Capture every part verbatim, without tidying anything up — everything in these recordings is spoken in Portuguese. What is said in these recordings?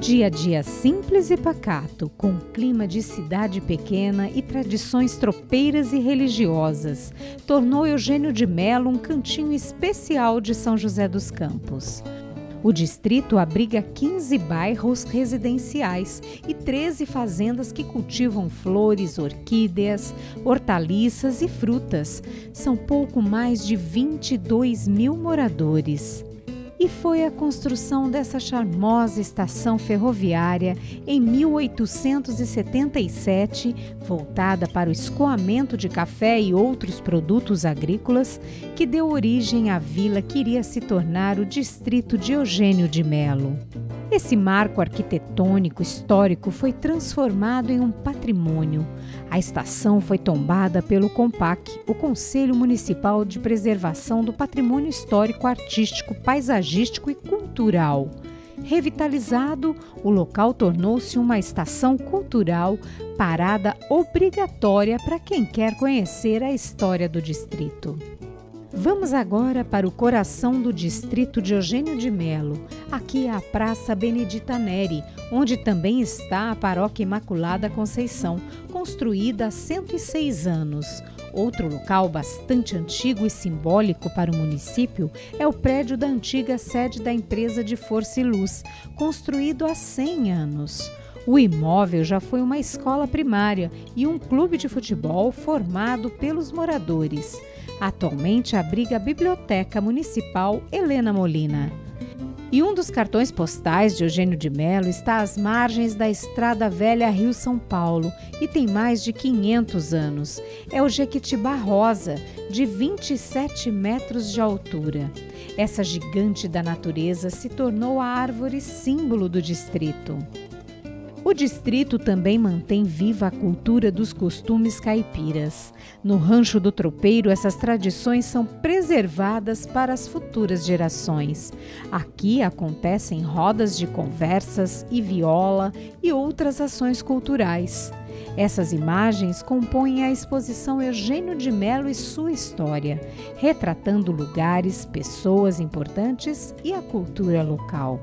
Dia a dia simples e pacato, com clima de cidade pequena e tradições tropeiras e religiosas, tornou Eugênio de Melo um cantinho especial de São José dos Campos. O distrito abriga quinze bairros residenciais e treze fazendas que cultivam flores, orquídeas, hortaliças e frutas. São pouco mais de vinte e dois mil moradores. E foi a construção dessa charmosa estação ferroviária em mil oitocentos e setenta e sete, voltada para o escoamento de café e outros produtos agrícolas, que deu origem à vila que iria se tornar o distrito de Eugênio de Melo. Esse marco arquitetônico histórico foi transformado em um patrimônio. A estação foi tombada pelo COMPAC, o Conselho Municipal de Preservação do Patrimônio Histórico, Artístico, Paisagístico e Cultural. Revitalizado, o local tornou-se uma estação cultural, parada obrigatória para quem quer conhecer a história do distrito. Vamos agora para o coração do distrito de Eugênio de Melo. Aqui é a Praça Benedita Neri, onde também está a Paróquia Imaculada Conceição, construída há cento e seis anos. Outro local bastante antigo e simbólico para o município é o prédio da antiga sede da empresa de Força e Luz, construído há cem anos. O imóvel já foi uma escola primária e um clube de futebol formado pelos moradores. Atualmente abriga a Biblioteca Municipal Helena Molina. E um dos cartões postais de Eugênio de Melo está às margens da Estrada Velha Rio-São Paulo e tem mais de quinhentos anos. É o Jequitibá Rosa, de vinte e sete metros de altura. Essa gigante da natureza se tornou a árvore símbolo do distrito. O distrito também mantém viva a cultura dos costumes caipiras. No Rancho do Tropeiro, essas tradições são preservadas para as futuras gerações. Aqui acontecem rodas de conversas e viola e outras ações culturais. Essas imagens compõem a exposição Eugênio de Melo e sua história, retratando lugares, pessoas importantes e a cultura local.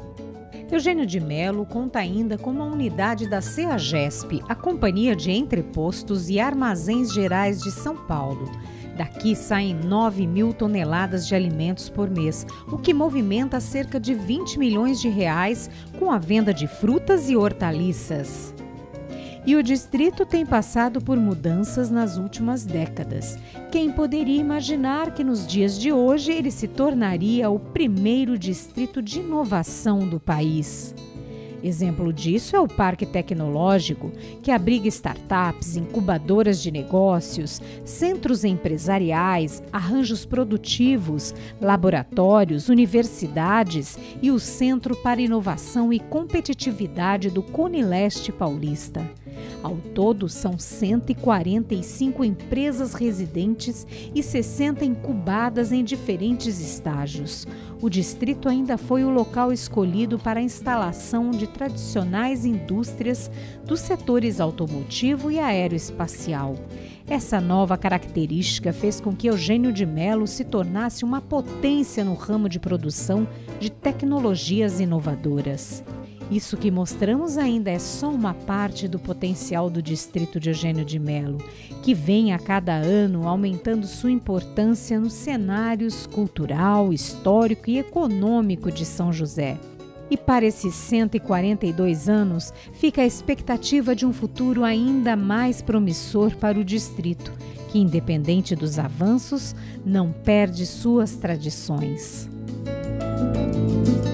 Eugênio de Melo conta ainda com uma unidade da CEAGESP, a Companhia de Entrepostos e Armazéns Gerais de São Paulo. Daqui saem nove mil toneladas de alimentos por mês, o que movimenta cerca de vinte milhões de reais com a venda de frutas e hortaliças. E o distrito tem passado por mudanças nas últimas décadas. Quem poderia imaginar que nos dias de hoje ele se tornaria o primeiro distrito de inovação do país? Exemplo disso é o Parque Tecnológico, que abriga startups, incubadoras de negócios, centros empresariais, arranjos produtivos, laboratórios, universidades e o Centro para Inovação e Competitividade do Cone Leste Paulista. Ao todo, são cento e quarenta e cinco empresas residentes e sessenta incubadas em diferentes estágios. O distrito ainda foi o local escolhido para a instalação de tradicionais indústrias dos setores automotivo e aeroespacial. Essa nova característica fez com que Eugênio de Melo se tornasse uma potência no ramo de produção de tecnologias inovadoras. Isso que mostramos ainda é só uma parte do potencial do distrito de Eugênio de Melo, que vem a cada ano aumentando sua importância nos cenários cultural, histórico e econômico de São José. E para esses cento e quarenta e dois anos, fica a expectativa de um futuro ainda mais promissor para o distrito, que, independente dos avanços, não perde suas tradições.